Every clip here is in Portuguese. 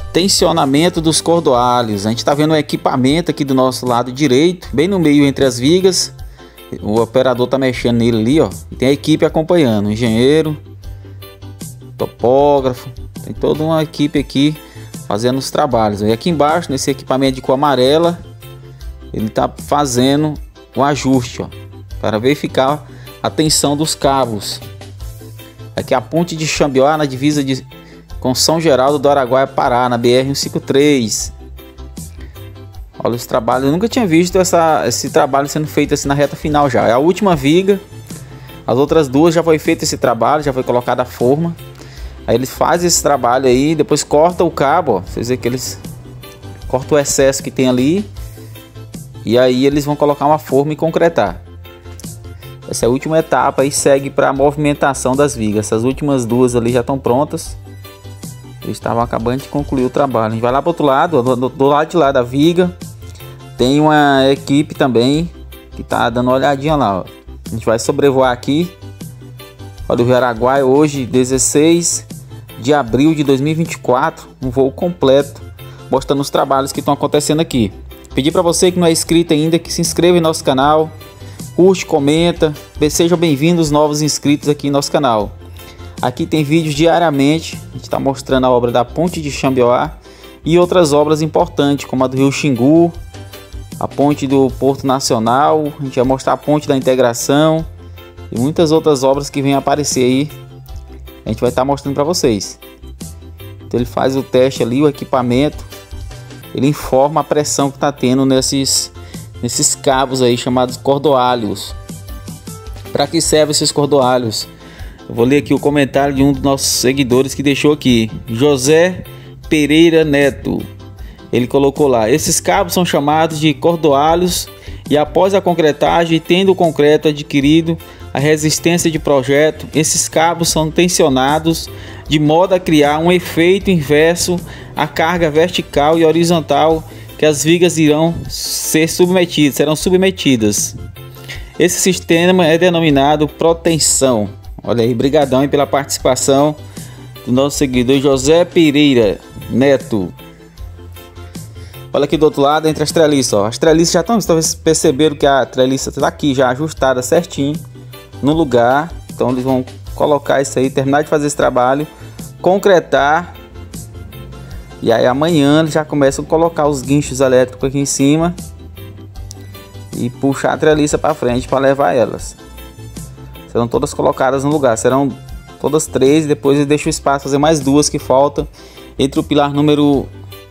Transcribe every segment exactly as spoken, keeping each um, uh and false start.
tensionamento dos cordoalhos. A gente está vendo o equipamento aqui do nosso lado direito, bem no meio entre as vigas. O operador tá mexendo nele ali, ó. E tem a equipe acompanhando, o engenheiro, topógrafo, tem toda uma equipe aqui fazendo os trabalhos. E aqui embaixo, nesse equipamento de cor amarela, ele tá fazendo o ajuste, ó, para verificar a tensão dos cabos. Aqui a ponte de Xambioá, na divisa de com São Geraldo do Araguaia, Pará, na B R cento e cinquenta e três. Olha os trabalhos, eu nunca tinha visto essa, esse trabalho sendo feito assim na reta final já. É a última viga, as outras duas já foi feito esse trabalho, já foi colocada a forma. Aí eles fazem esse trabalho aí, depois corta o cabo, ó. Vocês veem que eles cortam o excesso que tem ali. E aí eles vão colocar uma forma e concretar. Essa é a última etapa e segue para a movimentação das vigas. Essas últimas duas ali já estão prontas. Eles estavam acabando de concluir o trabalho. A gente vai lá para o outro lado, do, do, do lado de lá da viga. Tem uma equipe também que tá dando uma olhadinha lá, ó. A gente vai sobrevoar aqui. Olha o Rio Araguaia hoje, dezesseis de abril de dois mil e vinte e quatro. Um voo completo, mostrando os trabalhos que estão acontecendo aqui. Pedir para você que não é inscrito ainda, que se inscreva em nosso canal. Curte, comenta. Sejam bem-vindos os novos inscritos aqui em nosso canal. Aqui tem vídeos diariamente, a gente está mostrando a obra da ponte de Xambioá e outras obras importantes, como a do Rio Xingu, a ponte do Porto Nacional, a gente vai mostrar a ponte da integração e muitas outras obras que vêm aparecer aí, a gente vai estar tá mostrando para vocês. Então ele faz o teste ali, o equipamento, ele informa a pressão que está tendo nesses, nesses cabos aí chamados cordoalhos. Para que servem esses cordoalhos? Eu vou ler aqui o comentário de um dos nossos seguidores que deixou aqui, José Pereira Neto. Ele colocou lá: esses cabos são chamados de cordoalhos e após a concretagem, tendo o concreto adquirido a resistência de projeto, esses cabos são tensionados de modo a criar um efeito inverso à carga vertical e horizontal que as vigas irão ser submetidas, serão submetidas. Esse sistema é denominado protensão. Olha aí, brigadão aí pela participação do nosso seguidor José Pereira Neto. Olha aqui do outro lado, entre as treliças, ó. As treliças já estão, vocês perceberam que a treliça está aqui já ajustada certinho no lugar. Então eles vão colocar isso aí, terminar de fazer esse trabalho, concretar. E aí amanhã eles já começam a colocar os guinchos elétricos aqui em cima e puxar a treliça para frente para levar elas. Serão todas colocadas no lugar, serão todas três, e depois eu deixo o espaço fazer mais duas que faltam entre o pilar número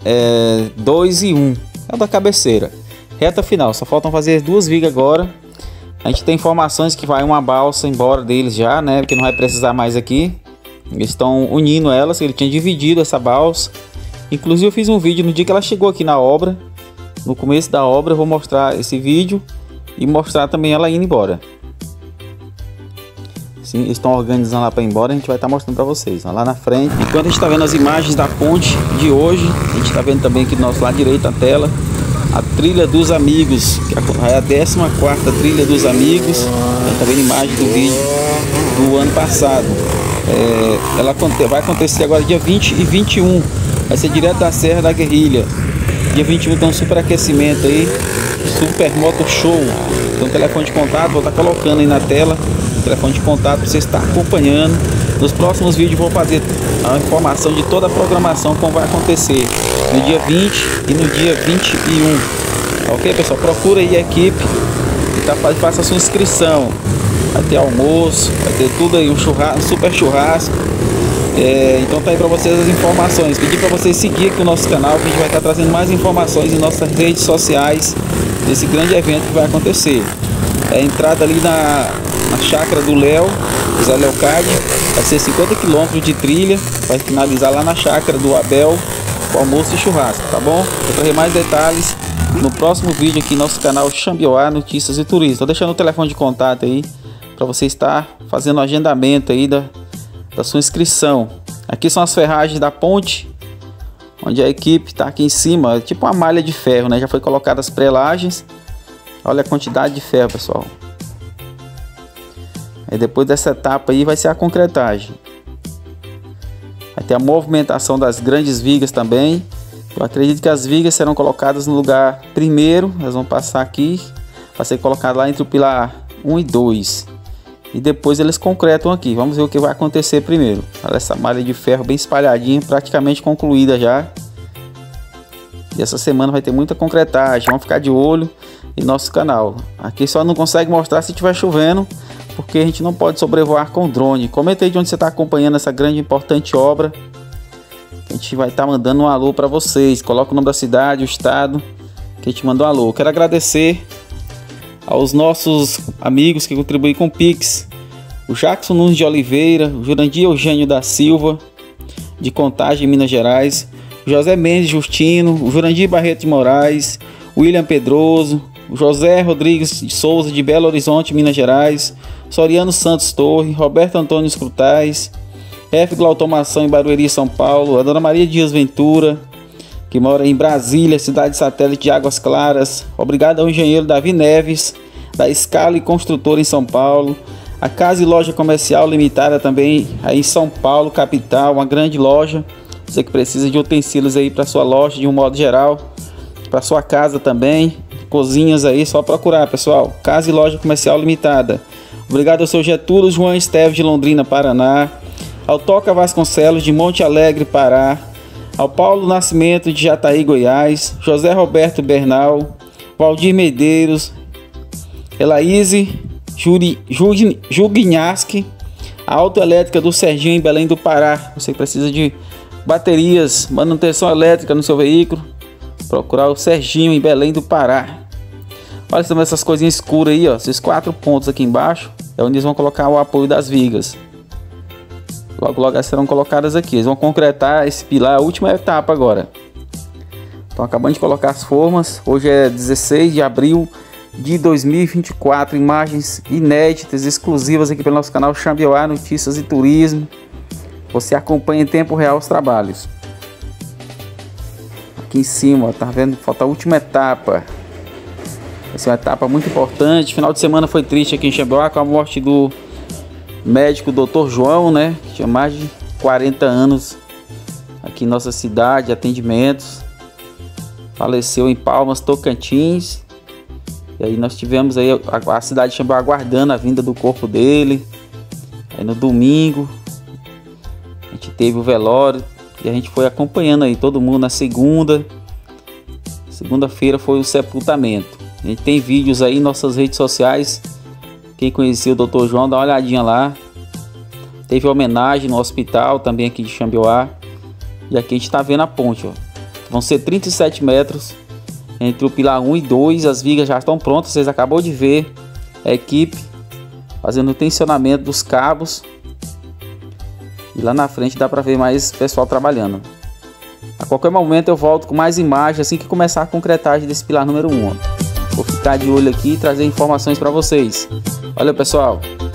dois e um, é o da cabeceira. Reta final, só faltam fazer duas vigas agora. A gente tem informações que vai uma balsa embora deles já, né, porque não vai precisar mais aqui. Eles estão unindo elas, ele tinha dividido essa balsa. Inclusive eu fiz um vídeo no dia que ela chegou aqui na obra, no começo da obra. Eu vou mostrar esse vídeo e mostrar também ela indo embora. Sim, eles estão organizando lá para ir embora, a gente vai estar tá mostrando para vocês, ó, lá na frente. Enquanto a gente está vendo as imagens da ponte de hoje, a gente está vendo também aqui do nosso lado direito a tela, a trilha dos amigos, que é a décima quarta trilha dos amigos. A gente está vendo imagem do vídeo do ano passado. É, ela vai acontecer agora dia vinte e vinte e um, vai ser direto da Serra da Guerrilha. Dia vinte e um tem um superaquecimento aí, Super Moto Show. Então o telefone de contato, vou estar tá colocando aí na tela o telefone de contato para você estar acompanhando. Nos próximos vídeos vou fazer a informação de toda a programação como vai acontecer no dia vinte e no dia vinte e um. Ok, pessoal? Procura aí a equipe e tá, faça a sua inscrição. Vai ter almoço, vai ter tudo aí, um churrasco, um super churrasco. É, então tá aí para vocês as informações. Pedir para vocês seguir aqui o nosso canal, que a gente vai estar trazendo mais informações em nossas redes sociais desse grande evento que vai acontecer. É a entrada ali na, na chácara do Léo, Zé Leocádio, vai ser cinquenta quilômetros de trilha, vai finalizar lá na chácara do Abel, com almoço e churrasco, tá bom? Vou trazer mais detalhes no próximo vídeo aqui no nosso canal Xambioá Notícias e Turismo. Tô deixando o telefone de contato aí para você estar fazendo o agendamento aí da, da sua inscrição. Aqui são as ferragens da ponte, onde a equipe está aqui em cima, é tipo uma malha de ferro, né? Já foi colocada as prelagens. Olha a quantidade de ferro, pessoal. Aí depois dessa etapa aí vai ser a concretagem. Vai ter a movimentação das grandes vigas também. Eu acredito que as vigas serão colocadas no lugar primeiro. Elas vão passar aqui para ser colocado lá entre o pilar um e dois. E depois eles concretam aqui. Vamos ver o que vai acontecer primeiro. Olha essa malha de ferro bem espalhadinha, praticamente concluída já. E essa semana vai ter muita concretagem. Vamos ficar de olho em nosso canal. Aqui só não consegue mostrar se estiver chovendo, porque a gente não pode sobrevoar com drone. Comenta aí de onde você está acompanhando essa grande e importante obra. A gente vai estar tá mandando um alô para vocês. Coloca o nome da cidade, o estado, que a gente mandou um alô. Quero agradecer aos nossos amigos que contribuem com o Pix. O Jackson Nunes de Oliveira, o Jurandir Eugênio da Silva, de Contagem, Minas Gerais, o José Mendes Justino, o Jurandir Barreto de Moraes, o William Pedroso, o José Rodrigues de Souza, de Belo Horizonte, Minas Gerais, Soriano Santos Torre, Roberto Antônio Escrutais, F. Glautomação em Barueri, São Paulo, a Dona Maria Dias Ventura, que mora em Brasília, cidade satélite de Águas Claras. Obrigado ao engenheiro Davi Neves, da Escala e Construtora em São Paulo. A Casa e Loja Comercial Limitada também aí em São Paulo, capital, uma grande loja. Você que precisa de utensílios aí para sua loja de um modo geral, para sua casa também, cozinhas aí, só procurar, pessoal. Casa e Loja Comercial Limitada. Obrigado ao seu Getúlio João Esteves de Londrina, Paraná. Ao Toca Vasconcelos de Monte Alegre, Pará. Ao Paulo Nascimento de Jataí, Goiás, José Roberto Bernal, Valdir Medeiros, Elaíse Juguinhaski, a Autoelétrica do Serginho em Belém do Pará. Você precisa de baterias, manutenção elétrica no seu veículo, procurar o Serginho em Belém do Pará. Olha também essas coisinhas escuras aí, ó, esses quatro pontos aqui embaixo, é onde eles vão colocar o apoio das vigas. Logo, logo elas serão colocadas aqui. Eles vão concretar esse pilar, a última etapa agora. Estão acabando de colocar as formas. Hoje é dezesseis de abril de dois mil e vinte e quatro. Imagens inéditas, exclusivas aqui pelo nosso canal Xambioá Notícias e Turismo. Você acompanha em tempo real os trabalhos. Aqui em cima, ó, tá vendo? Falta a última etapa. Essa é uma etapa muito importante. Final de semana foi triste aqui em Xambioá com a morte do médico doutor João, né, que tinha mais de quarenta anos aqui em nossa cidade, atendimentos. Faleceu em Palmas, Tocantins. E aí nós tivemos aí a, a cidade de Xambioá aguardando a vinda do corpo dele. Aí no domingo a gente teve o velório e a gente foi acompanhando aí todo mundo. Na segunda segunda-feira foi o sepultamento. A gente tem vídeos aí em nossas redes sociais. Quem conheceu o doutor João, dá uma olhadinha lá. Teve homenagem no hospital também aqui de Xambioá. E aqui a gente está vendo a ponte, ó. Vão ser trinta e sete metros entre o pilar um e dois. As vigas já estão prontas. Vocês acabou de ver a equipe fazendo o tensionamento dos cabos. E lá na frente dá para ver mais pessoal trabalhando. A qualquer momento eu volto com mais imagens assim que começar a concretagem desse pilar número um. Ó. Vou ficar de olho aqui e trazer informações para vocês. Valeu, pessoal!